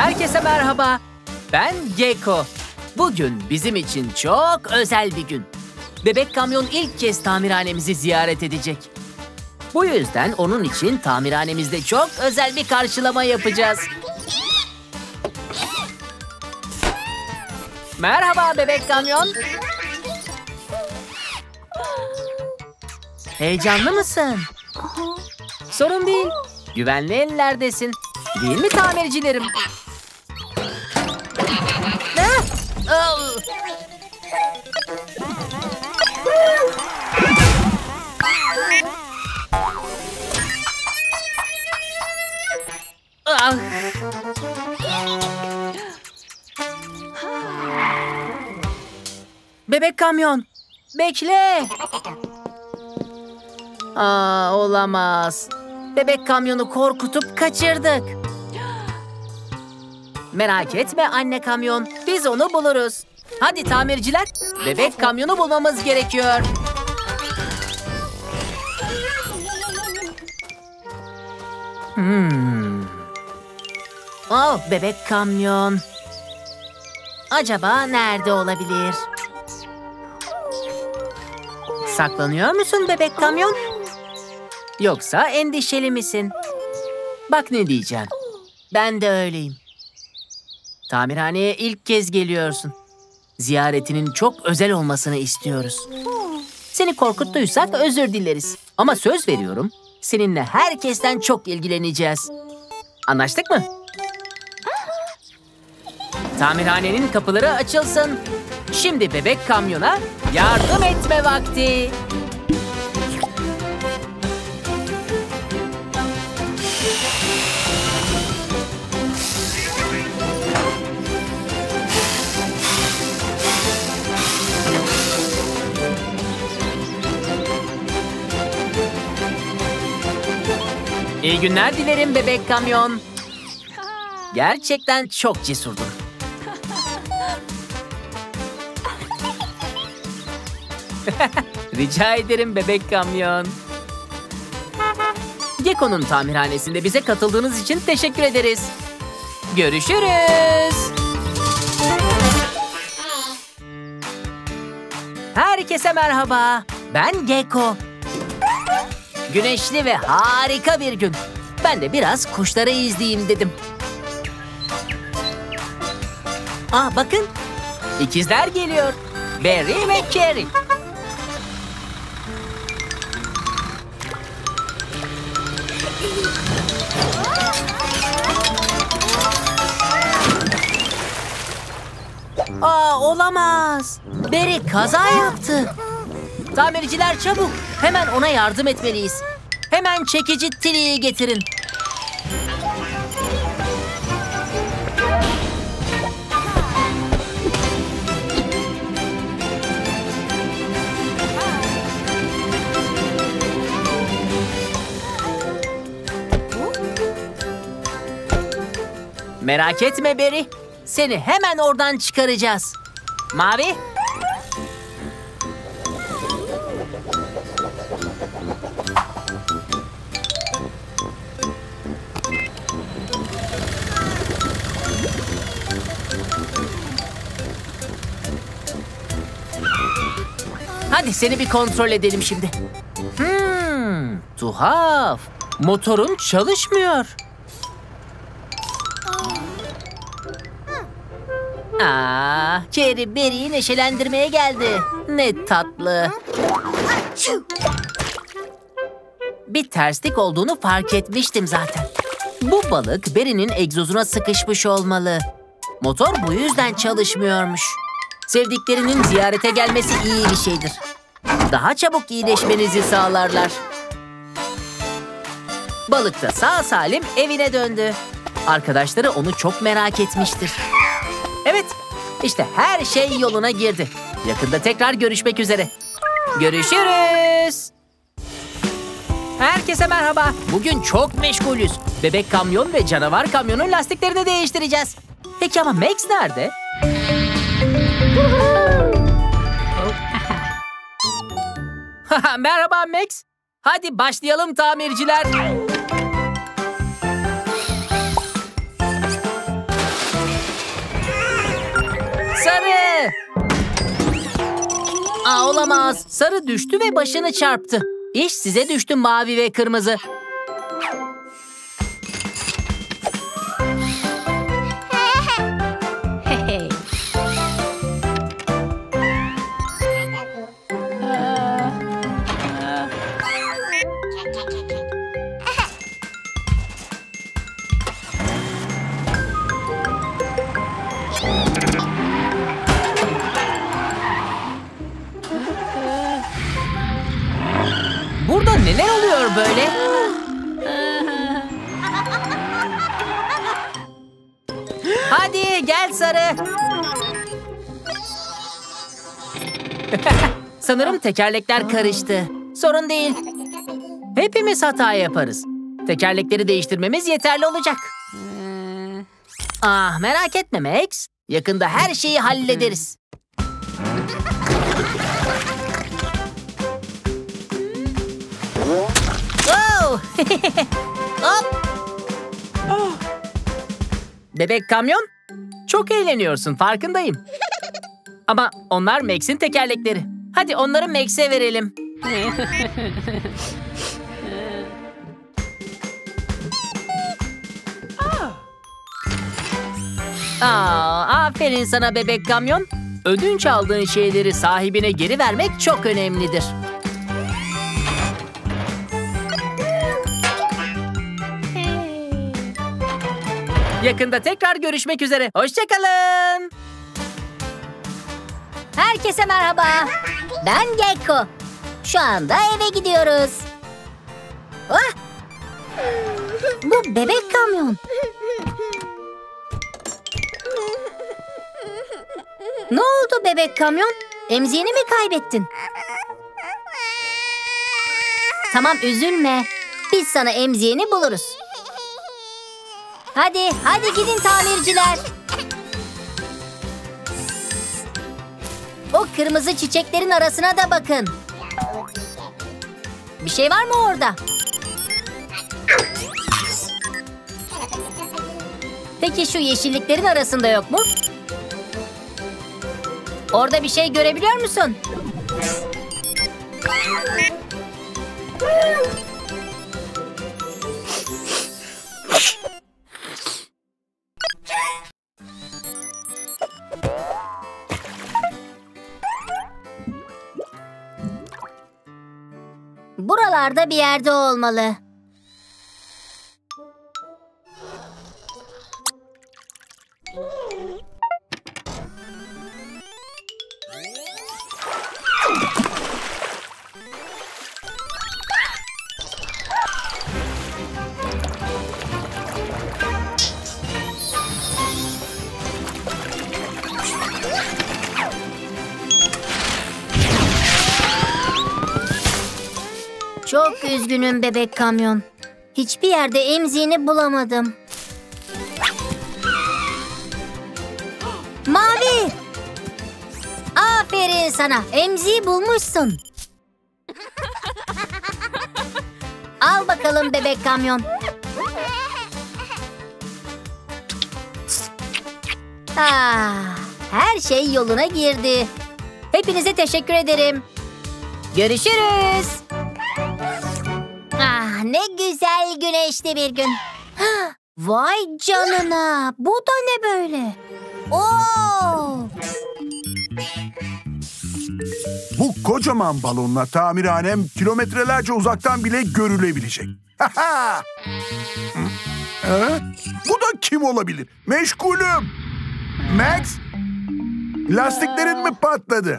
Herkese merhaba. Ben Gecko. Bugün bizim için çok özel bir gün. Bebek kamyon ilk kez tamirhanemizi ziyaret edecek. Bu yüzden onun için tamirhanemizde çok özel bir karşılama yapacağız. Merhaba bebek kamyon. Heyecanlı mısın? Sorun değil. Güvenli ellerdesin. Değil mi tamircilerim? Ne? Bebek kamyon, bekle. Olamaz. Bebek kamyonu korkutup kaçırdık. Merak etme anne kamyon, biz onu buluruz. Hadi tamirciler, bebek kamyonu bulmamız gerekiyor. Bebek kamyon. Acaba nerede olabilir? Saklanıyor musun bebek kamyon? Yoksa endişeli misin? Bak ne diyeceğim. Ben de öyleyim. Tamirhaneye ilk kez geliyorsun. Ziyaretinin çok özel olmasını istiyoruz. Seni korkuttuysak özür dileriz. Ama söz veriyorum, seninle herkesten çok ilgileneceğiz. Anlaştık mı? Tamirhanenin kapıları açılsın. Şimdi bebek kamyona yardım etme vakti. İyi günler dilerim bebek kamyon. Gerçekten çok cesurdun. Rica ederim bebek kamyon. Gecko'nun tamirhanesinde bize katıldığınız için teşekkür ederiz. Görüşürüz. Herkese merhaba. Ben Gecko. Güneşli ve harika bir gün. Ben de biraz kuşları izleyeyim dedim. Bakın. İkizler geliyor. Barry ve Carrie. Olamaz. Barry kaza yaptı. Tamirciler çabuk. Hemen ona yardım etmeliyiz. Hemen çekici tiliği getirin. Merak etme Barry. Seni hemen oradan çıkaracağız. Mavi. Hadi seni bir kontrol edelim şimdi. Tuhaf. Motorun çalışmıyor. Carrie Barry'i neşelendirmeye geldi. Ne tatlı. Bir terslik olduğunu fark etmiştim zaten. Bu balık Barry'nin egzozuna sıkışmış olmalı. Motor bu yüzden çalışmıyormuş. Sevdiklerinin ziyarete gelmesi iyi bir şeydir. Daha çabuk iyileşmenizi sağlarlar. Balık da sağ salim evine döndü. Arkadaşları onu çok merak etmiştir. Evet, işte her şey yoluna girdi. Yakında tekrar görüşmek üzere. Görüşürüz. Herkese merhaba. Bugün çok meşgulüz. Bebek kamyon ve canavar kamyonun lastiklerini değiştireceğiz. Peki ama Max nerede? Merhaba Max. Hadi başlayalım tamirciler. Sarı! Aa, olamaz. Sarı düştü ve başını çarptı. İş size düştü mavi ve kırmızı. Burada neler oluyor böyle? Hadi gel Sarı. Sanırım tekerlekler karıştı. Sorun değil. Hepimiz hata yaparız. Tekerlekleri değiştirmemiz yeterli olacak. Ah, merak etme Max. Yakında her şeyi hallederiz. Wow! Hop! Bebek kamyon, çok eğleniyorsun, farkındayım. Ama onlar Max'in tekerlekleri. Hadi onları Max'e verelim. Aferin sana bebek kamyon. Ödünç aldığın şeyleri sahibine geri vermek çok önemlidir. Yakında tekrar görüşmek üzere. Hoşça kalın. Herkese merhaba. Ben Gekko. Şu anda eve gidiyoruz. Ah! Bu bebek kamyon. Ne oldu bebek kamyon? Emziğini mi kaybettin? Tamam, üzülme. Biz sana emziğini buluruz. Hadi gidin tamirciler. O kırmızı çiçeklerin arasına da bakın. Bir şey var mı orada? Peki şu yeşilliklerin arasında yok mu? Orada bir şey görebiliyor musun? Buralarda bir yerde olmalı. Çok üzgünüm bebek kamyon. Hiçbir yerde emziğini bulamadım. Mavi! Aferin sana. Emziği bulmuşsun. Al bakalım bebek kamyon. Her şey yoluna girdi. Hepinize teşekkür ederim. Görüşürüz. Ne güzel güneşli bir gün. Vay canına. Bu da ne böyle? Oo! Bu kocaman balonla tamirhanem kilometrelerce uzaktan bile görülebilecek. Bu da kim olabilir? Meşgulüm. Max, lastiklerin mi patladı?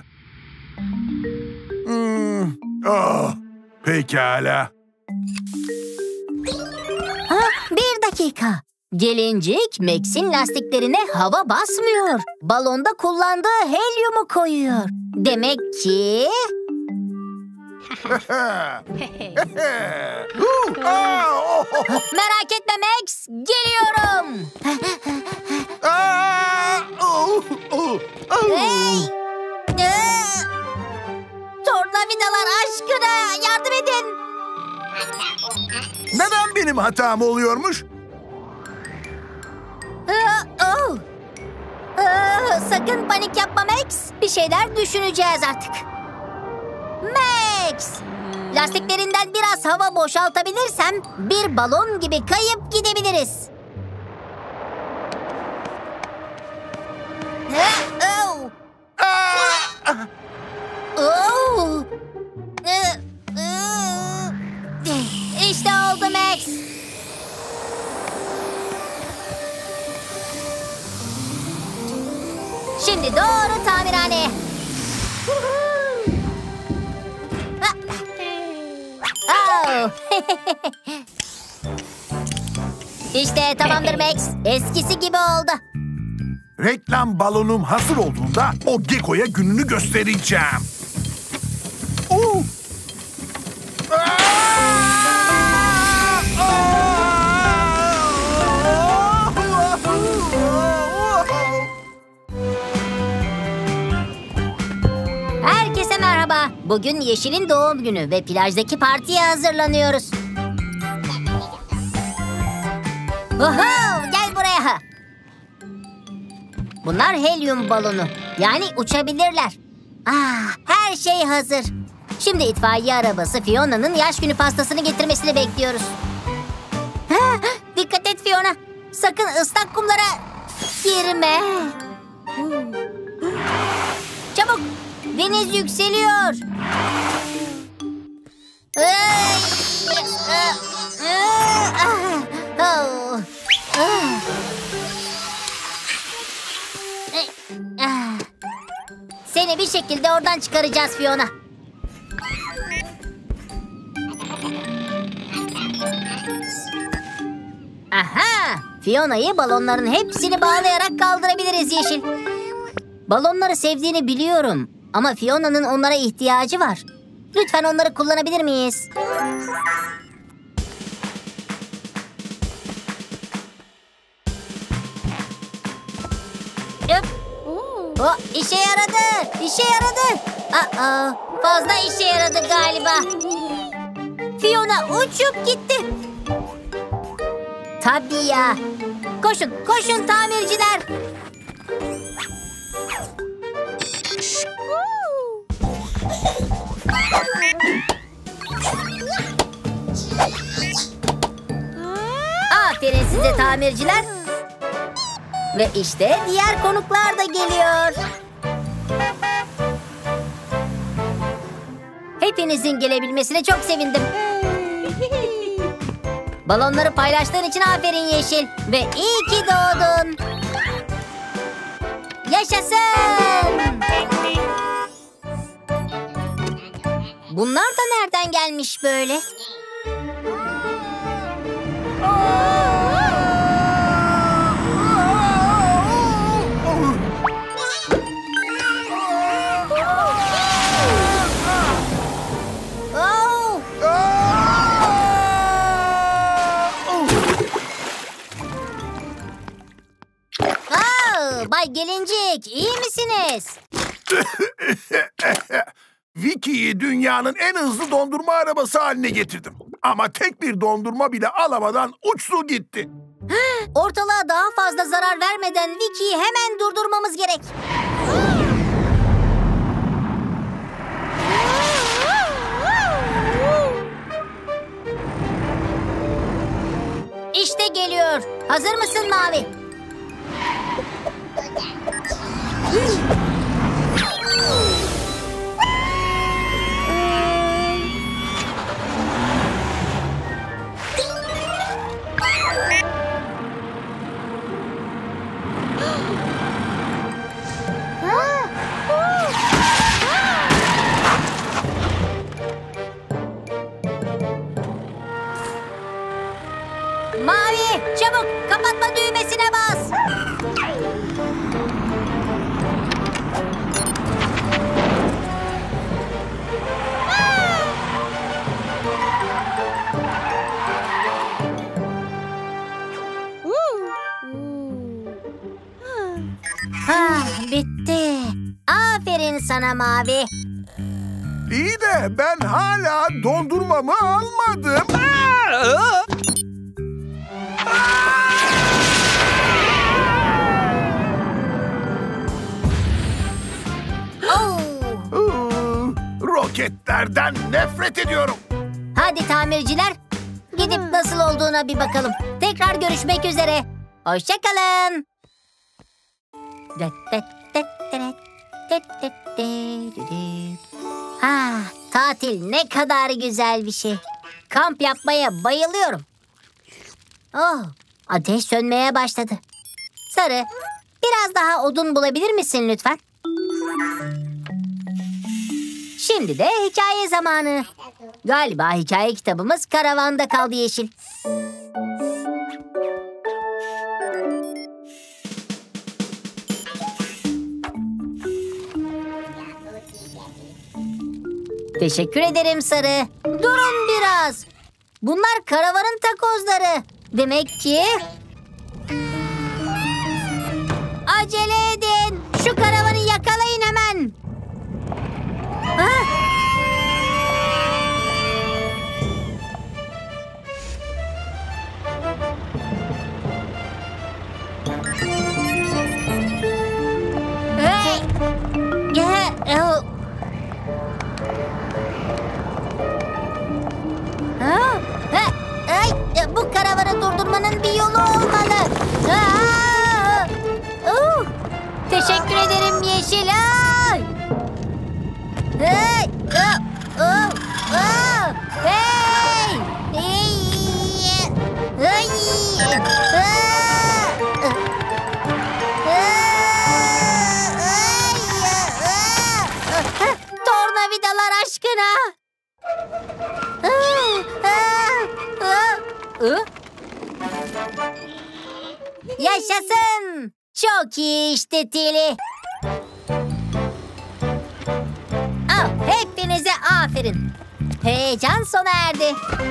Pekala. Bir dakika. Gelincik Max'in lastiklerine hava basmıyor. Balonda kullandığı helyumu koyuyor. Demek ki... Merak etme Max, geliyorum. Hey! Tornavidalar aşkına yardım edin. Neden benim hatam oluyormuş? Sakın panik yapma Max. Bir şeyler düşüneceğiz artık. Max! Lastiklerinden biraz hava boşaltabilirsem bir balon gibi kayıp gidebiliriz. İşte oldu Max. Şimdi doğru tamirhaneye. Oh. İşte tamamdır Max. Eskisi gibi oldu. Reklam balonum hazır olduğunda o Gekko'ya gününü göstereceğim. Herkese merhaba. Bugün Yeşil'in doğum günü ve plajdaki partiye hazırlanıyoruz. Oho, gel buraya. Bunlar helyum balonu. Yani uçabilirler. Her şey hazır. Şimdi itfaiye arabası Fiona'nın yaş günü pastasını getirmesini bekliyoruz. Dikkat et Fiona. Sakın ıslak kumlara girme. Çabuk. Deniz yükseliyor. Seni bir şekilde oradan çıkaracağız Fiona. Aha! Fiona'yı balonların hepsini bağlayarak kaldırabiliriz Yeşil. Balonları sevdiğini biliyorum. Ama Fiona'nın onlara ihtiyacı var. Lütfen onları kullanabilir miyiz? Oh, işe yaradı. İşe yaradı. Fazla işe yaradı galiba. Fiona uçup gitti. Tabii ya. Koşun, koşun tamirciler. Aferin size tamirciler. Ve işte diğer konuklar da geliyor. Hepinizin gelebilmesine çok sevindim. Balonları paylaştığın için aferin Yeşil. Ve iyi ki doğdun. Yaşasın. Bunlar da nereden gelmiş böyle? Bay Gelincik, iyi misiniz? Vicky'yi dünyanın en hızlı dondurma arabası haline getirdim. Ama tek bir dondurma bile alamadan uçtu gitti. Ortalığa daha fazla zarar vermeden Vicky'yi hemen durdurmamız gerek. İşte geliyor. Hazır mısın Mavi? Mavi, çabuk kapatma düğmesine bas. Bitti. Aferin sana Mavi. İyi de ben hala dondurmamı almadım. Roketlerden nefret ediyorum. Hadi tamirciler, gidip nasıl olduğuna bir bakalım. Tekrar görüşmek üzere. Hoşça kalın. Tatil ne kadar güzel bir şey. Kamp yapmaya bayılıyorum. Oh, ateş sönmeye başladı. Sarı, biraz daha odun bulabilir misin lütfen? Şimdi de hikaye zamanı. Galiba hikaye kitabımız karavanda kaldı Yeşil. Teşekkür ederim Sarı. Durun biraz. Bunlar karavanın takozları. Demek ki... Acele edin. Şu karavanı yakalayın hemen. Ha? Hey! Bu karavanı durdurmanın bir yolu olmalı. Teşekkür ederim Yeşil. Hey! Tornavidalar aşkına. Yaşasın. Çok iyi işte Tili. Hepinize aferin. Heyecan sona erdi.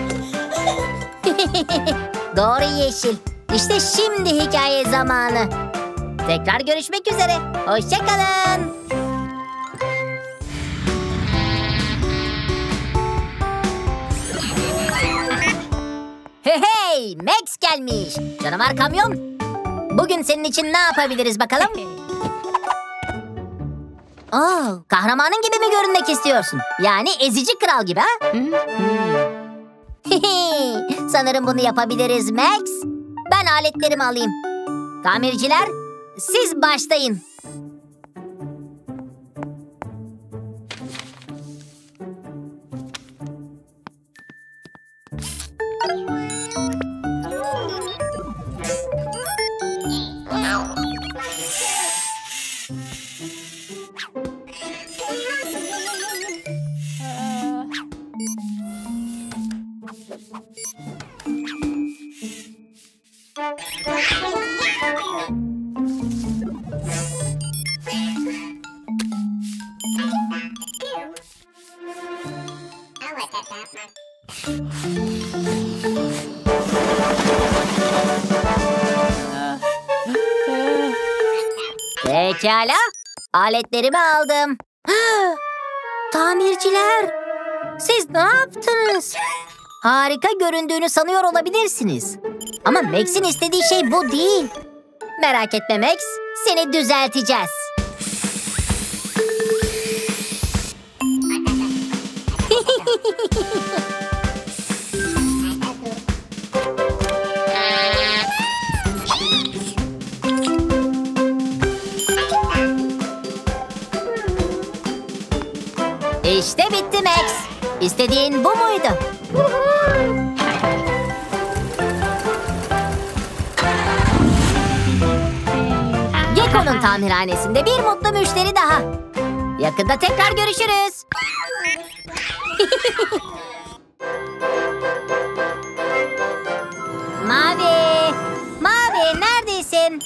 Doğru Yeşil. İşte şimdi hikaye zamanı. Tekrar görüşmek üzere. Hoşça kalın. Hey, Max gelmiş. Canavar kamyon. Bugün senin için ne yapabiliriz bakalım? Kahramanın gibi mi görünmek istiyorsun? Yani ezici kral gibi ha? Sanırım bunu yapabiliriz Max. Ben aletlerimi alayım. Tamirciler, siz başlayın. Pekala, aletlerimi aldım. Tamirciler, siz ne yaptınız? Harika göründüğünü sanıyor olabilirsiniz. Ama Max'in istediği şey bu değil. Merak etme Max, seni düzelteceğiz. İşte bitti Max. İstediğin bu muydu? Gekko'nun tamirhanesinde bir mutlu müşteri daha. Yakında tekrar görüşürüz. Mavi, Mavi neredesin?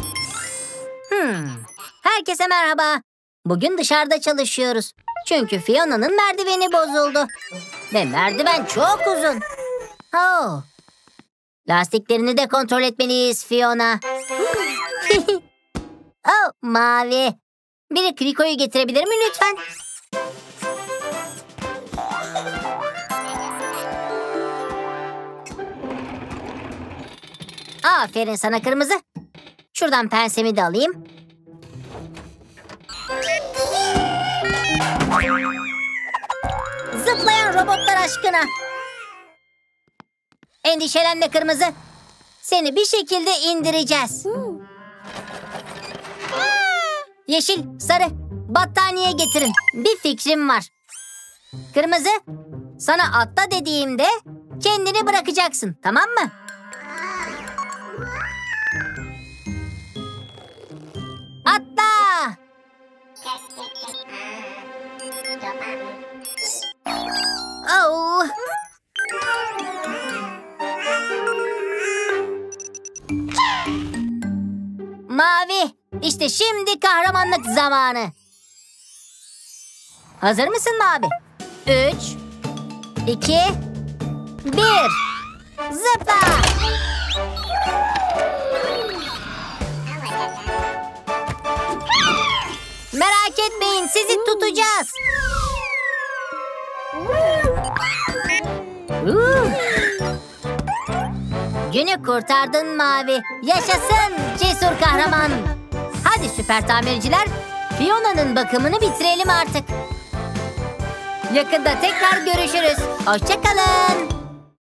Herkese merhaba. Bugün dışarıda çalışıyoruz. Çünkü Fiona'nın merdiveni bozuldu. Ve merdiven çok uzun. Lastiklerini de kontrol etmeliyiz Fiona. Mavi. Biri Kriko'yu getirebilir mi lütfen? Aferin sana kırmızı. Şuradan pensemi de alayım. Zıplayan robotlar aşkına. Endişelenme kırmızı. Seni bir şekilde indireceğiz. Yeşil, sarı, battaniye getirin. Bir fikrim var. Kırmızı, sana atla dediğimde kendini bırakacaksın, tamam mı? Atla! Oh. Mavi, işte şimdi kahramanlık zamanı. Hazır mısın Mavi? 3, 2, 1. Zıpla! Merak etmeyin, sizi tutacağız. Günü kurtardın Mavi. Yaşasın cesur kahraman. Hadi süper tamirciler, Fiona'nın bakımını bitirelim artık. Yakında tekrar görüşürüz. Hoşça kalın.